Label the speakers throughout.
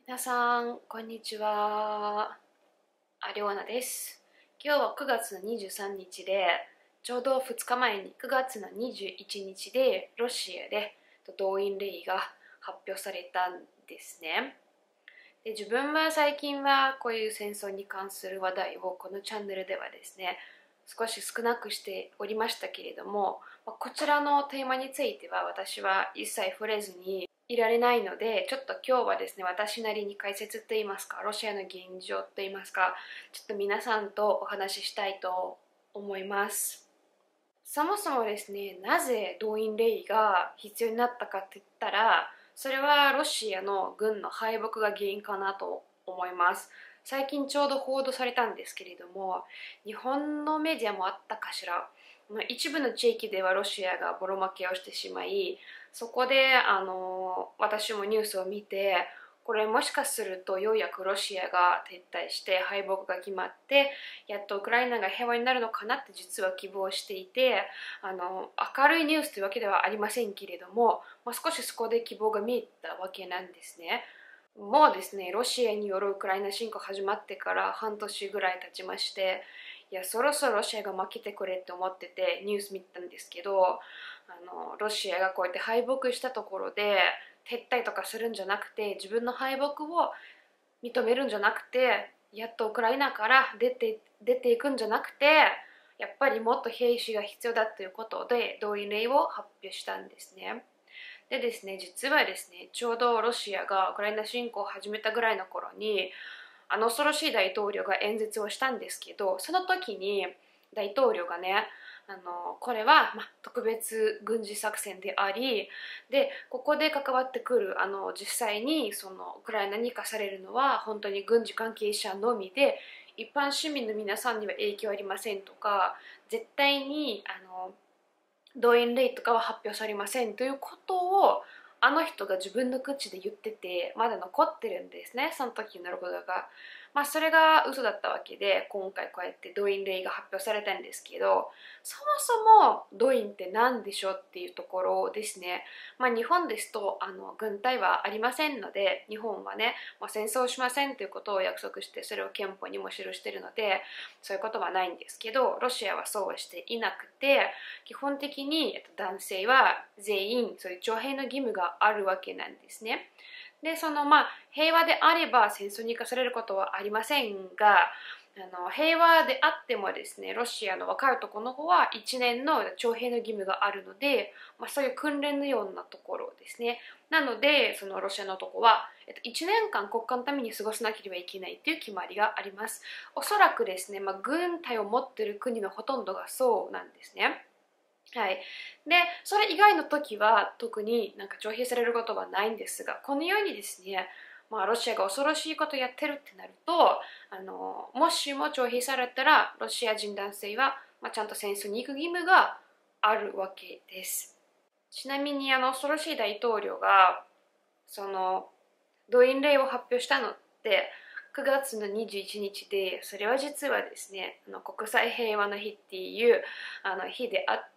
Speaker 1: 皆さん、こんにちは。りょうなです。今日は9月の23日で、ちょうど2日前に9月の21日で、ロシアで動員令が発表されたんですね。で、自分は最近はこういう戦争に関する話題をこのチャンネルではですね、少し少なくしておりましたけれども、こちらのテーマについては私は一切触れずにいられないので、ちょっと今日はですね、私なりに解説といいますか、ロシアの現状といいますか、ちょっと皆さんとお話ししたいと思います。そもそもですね、なぜ動員令が必要になったかって言ったら、それはロシアの軍の敗北が原因かなと思います。最近ちょうど報道されたんですけれども、日本のメディアもあったかしら、一部の地域ではロシアがボロ負けをしてしまい、そこで私もニュースを見て、これもしかするとようやくロシアが撤退して敗北が決まって、やっとウクライナが平和になるのかなって実は希望していて、明るいニュースというわけではありませんけれども、少しそこで希望が見えたわけなんですね。もうですね、ロシアによるウクライナ侵攻始まってから半年ぐらい経ちまして、いや、そろそろロシアが負けてくれって思っててニュース見たんですけど、ロシアがこうやって敗北したところで撤退とかするんじゃなくて、自分の敗北を認めるんじゃなくて、やっとウクライナから出ていくんじゃなくて、やっぱりもっと兵士が必要だということで動員令を発表したんですね。でですね、実はですね、ちょうどロシアがウクライナ侵攻を始めたぐらいの頃に、恐ろしい大統領が演説をしたんですけど、その時に大統領がね、これは、特別軍事作戦であり、でここで関わってくる実際にそのウクライナに課されるのは本当に軍事関係者のみで、一般市民の皆さんには影響ありませんとか、絶対に動員令とかは発表されませんということをあの人が自分の口で言ってて、まだ残ってるんですね、その時の録画が。それが嘘だったわけで、今回こうやって動員令が発表されたんですけど、そもそも動員って何でしょうっていうところですね。日本ですと軍隊はありませんので、日本はね、戦争しませんということを約束して、それを憲法にも記しているので、そういうことはないんですけど、ロシアはそうはしていなくて、基本的に男性は全員そういう徴兵の義務があるわけなんですね。で、平和であれば戦争に生かされることはありませんが、平和であってもですね、ロシアの若い男の子は1年の徴兵の義務があるので、そういう訓練のようなところですね。なので、そのロシアの男は、1年間国家のために過ごさなければいけないという決まりがあります。おそらくですね、軍隊を持っている国のほとんどがそうなんですね。はい、でそれ以外の時は特に徴兵されることはないんですが、このようにですね、ロシアが恐ろしいことをやってるってなると、もしも徴兵されたらロシア人男性は、ちゃんと戦争に行く義務があるわけです。ちなみに恐ろしい大統領がその動員令を発表したのって9月の21日で、それは実はですね、国際平和の日っていう日であって、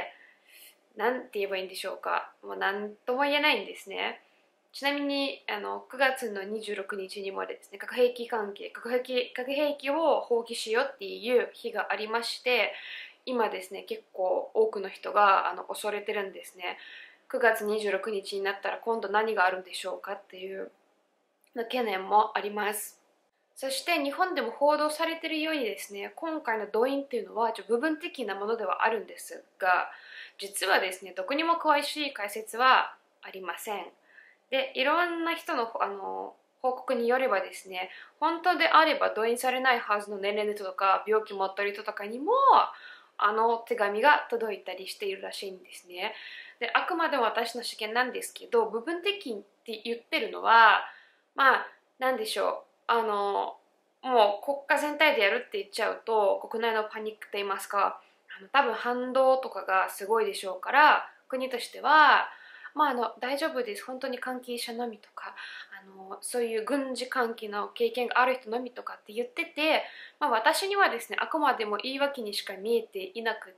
Speaker 1: なんて言えばいいんでしょうか、もう何とも言えないんですね。ちなみに9月の26日にもですね、核兵器を放棄しようっていう日がありまして、今ですね、結構多くの人が恐れてるんですね。9月26日になったら今度何があるんでしょうかっていう懸念もあります。そして日本でも報道されているようにですね、今回の動員っていうのは部分的なものではあるんですが、実はですね、どこにも詳しい解説はありません。で、いろんな人の報告によればですね、本当であれば動員されないはずの年齢の人とか病気持ってる人とかにも手紙が届いたりしているらしいんですね。で、あくまでも私の試験なんですけど、部分的って言ってるのは、なんでしょう、もう国家全体でやるって言っちゃうと国内のパニックと言いますか、多分反動とかがすごいでしょうから、国としては大丈夫です、本当に関係者のみとか、そういう軍事関係の経験がある人のみとかって言ってて、私にはですね、あくまでも言い訳にしか見えていなくって、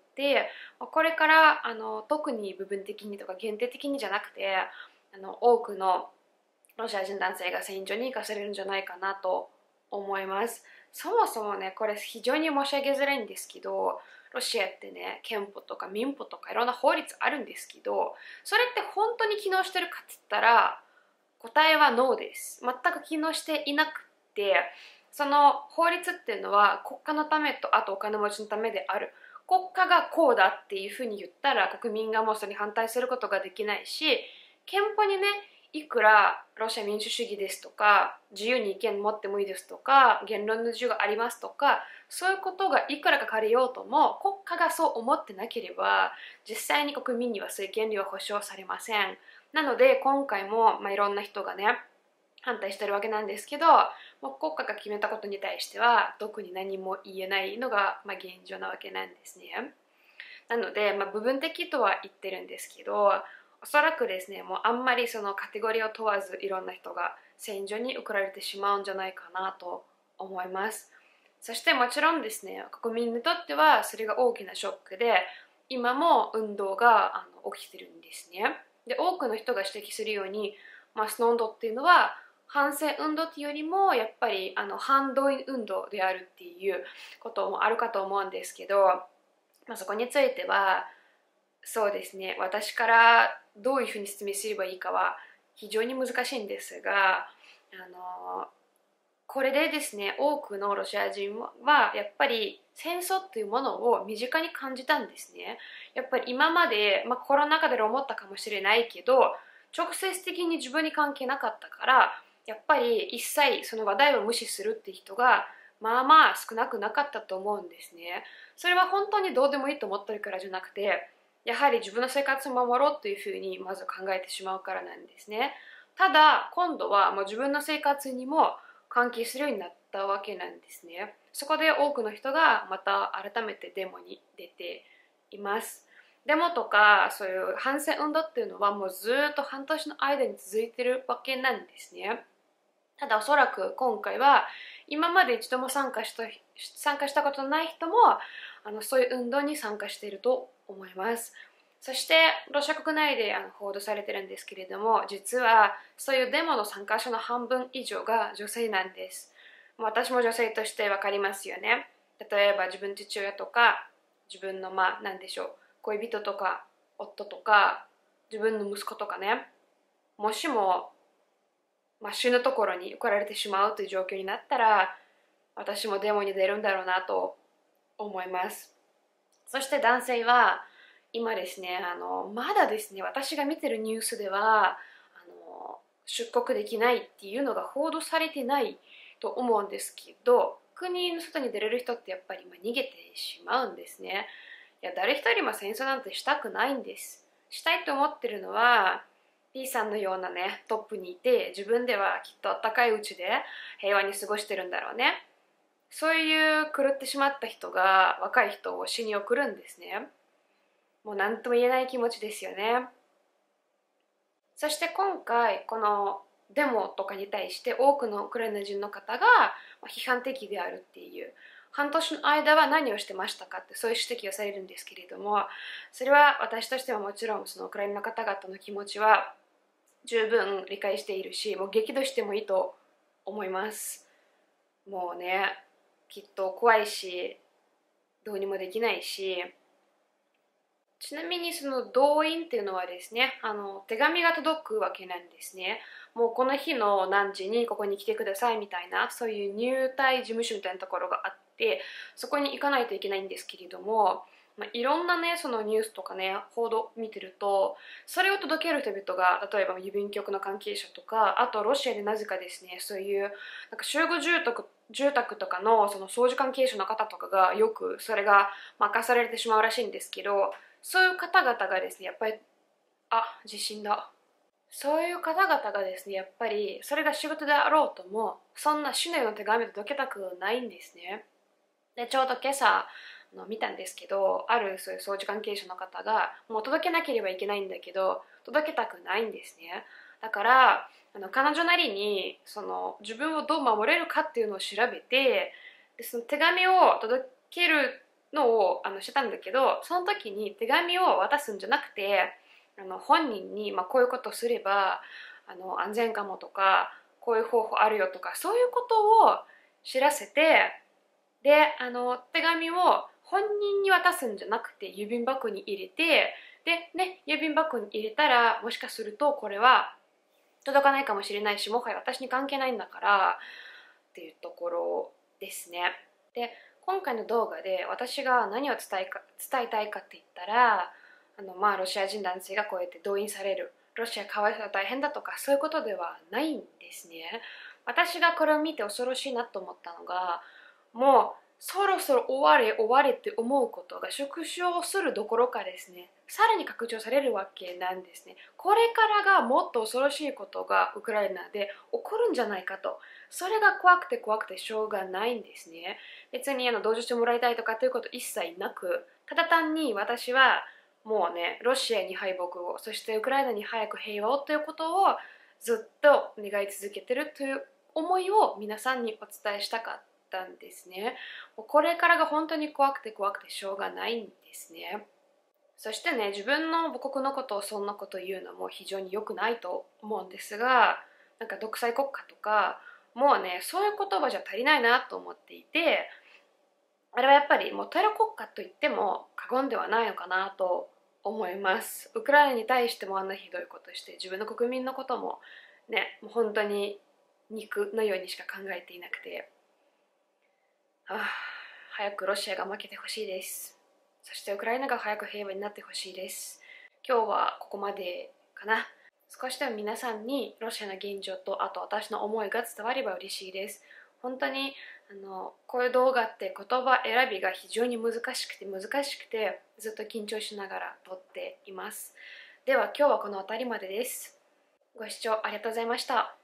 Speaker 1: これから特に部分的にとか限定的にじゃなくて、多くのロシア人男性が戦場に行かされるんじゃないかなと思います。そもそもね、これ非常に申し上げづらいんですけど、ロシアってね、憲法とか民法とかいろんな法律あるんですけど、それって本当に機能してるかって言ったら、答えはノーです。全く機能していなくて、その法律っていうのは国家のためと、あとお金持ちのためである。国家がこうだっていうふうに言ったら国民がもうそれに反対することができないし、憲法にね、いくらロシア民主主義ですとか自由に意見持ってもいいですとか言論の自由がありますとか、そういうことがいくら書かれようとも国家がそう思ってなければ実際に国民にはそういう権利は保障されません。なので今回も、いろんな人がね反対してるわけなんですけど、もう国家が決めたことに対しては特に何も言えないのが、現状なわけなんですね。なので、部分的とは言ってるんですけど、おそらくですね、もうあんまりそのカテゴリーを問わずいろんな人が戦場に送られてしまうんじゃないかなと思います。そしてもちろんですね、国民にとってはそれが大きなショックで、今も運動が起きてるんですね。で、多くの人が指摘するように、その運動っていうのは反戦運動っていうよりもやっぱり反動員運動であるっていうこともあるかと思うんですけど、そこについてはそうですね、私からどういうふうに説明すればいいかは非常に難しいんですが、これでですね、多くのロシア人はやっぱり戦争っていうものを身近に感じたんですね。やっぱり今まで、コロナ禍で思ったかもしれないけど、直接的に自分に関係なかったから、やっぱり一切その話題を無視するって人が少なくなかったと思うんですね。それは本当にどうでもいいと思ってるからじゃなくて、やはり自分の生活を守ろうというふうにまず考えてしまうからなんですね。ただ今度はもう自分の生活にも関係するようになったわけなんですね。そこで多くの人がまた改めてデモに出ています。デモとかそういう反戦運動っていうのはもうずっと半年の間に続いてるわけなんですね。ただおそらく今回は今まで一度も参加したことのない人もそういう運動に参加していると思います。そしてロシア国内で報道されてるんですけれども、実はそういうデモの参加者の半分以上が女性なんです。私も女性として分かりますよね。例えば自分の父親とか自分の何でしょう、恋人とか夫とか自分の息子とかね、もしも死ぬところに送られてしまうという状況になったら、私もデモに出るんだろうなと思います。そして男性は今ですね、まだですね、私が見てるニュースでは出国できないっていうのが報道されてないと思うんですけど、国の外に出れる人ってやっぱり逃げてしまうんですね。いや、誰一人も戦争なんてしたくないんです。したいと思ってるのはP さんのようなねトップにいて、自分ではきっとあったかいうちで平和に過ごしてるんだろうね。そういう狂ってしまった人が若い人を死に送るんですね。もう何とも言えない気持ちですよね。そして今回このデモとかに対して多くのウクライナ人の方が批判的であるっていう、半年の間は何をしてましたかってそういう指摘をされるんですけれども、それは私としてはもちろんそのウクライナの方々の気持ちは十分理解しているし、もう激怒してもいいと思います。もうね、きっと怖いしどうにもできないし、ちなみにその動員っていうのはですね、手紙が届くわけなんですね。もうこの日の何時にここに来てくださいみたいな、そういう入隊事務所みたいなところがあって、そこに行かないといけないんですけれども、いろんなねそのニュースとかね報道見てると、それを届ける人々が例えば郵便局の関係者とか、あとロシアでなぜかですね、そういう集合住宅とかのその掃除関係者の方とかがよくそれが任されてしまうらしいんですけど、そういう方々がですねやっぱり地震だ、そういう方々がですねやっぱりそれが仕事であろうともそんな死のような手紙届けたくないんですね。でちょうど今朝見たんですけど、あるそういう掃除関係者の方がもう届けなければいけないんだけど届けたくないんですね。だから彼女なりにその自分をどう守れるかっていうのを調べて、でその手紙を届けるのをしてたんだけど、その時に手紙を渡すんじゃなくて本人に、こういうことをすれば安全かもとか、こういう方法あるよとか、そういうことを知らせて、で手紙を本人に渡すんじゃなくて郵便箱に入れて、でね、郵便箱に入れたらもしかするとこれは届かないかもしれないし、もはや私に関係ないんだからっていうところですね。で、今回の動画で私が何を伝えたいかって言ったら、ロシア人男性がこうやって動員される、ロシアかわいそう大変だとか、そういうことではないんですね。私がこれを見て恐ろしいなと思ったのが、もうそろそろ終われって思うことが縮小するどころかですね、さらに拡張されるわけなんですね。これからがもっと恐ろしいことがウクライナで起こるんじゃないかと。それが怖くてしょうがないんですね。別に同情してもらいたいとかということ一切なく、ただ単に私はもうね、ロシアに敗北を、そしてウクライナに早く平和をということをずっと願い続けてるという思いを皆さんにお伝えしたかったんですね。もうこれからが本当に怖くてしょうがないんですね。そしてね、自分の母国のことをそんなこと言うのも非常に良くないと思うんですが、なんか独裁国家とか、もうね、そういう言葉じゃ足りないなと思っていて、あれはやっぱりもうテロ国家と言っても過言ではないのかなと思います。ウクライナに対してもあんなひどいことして、自分の国民のこともね、もう本当に肉のようにしか考えていなくて、早くロシアが負けてほしいです。そしてウクライナが早く平和になってほしいです。今日はここまでかな。少しでも皆さんにロシアの現状と、あと私の思いが伝われば嬉しいです。本当にこういう動画って言葉選びが非常に難しくてずっと緊張しながら撮っています。では今日はこの辺りまでです。ご視聴ありがとうございました。